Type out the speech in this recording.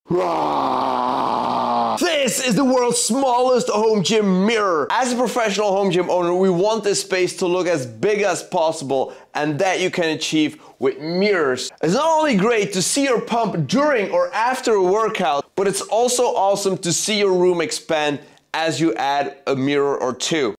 This is the world's smallest home gym mirror. As a professional home gym owner, we want this space to look as big as possible, and that you can achieve with mirrors. It's not only great to see your pump during or after a workout, but it's also awesome to see your room expand as you add a mirror or two.